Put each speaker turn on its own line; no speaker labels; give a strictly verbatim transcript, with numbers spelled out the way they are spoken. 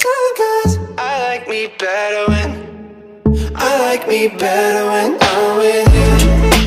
Cause I like me better when I like me better when I'm with you.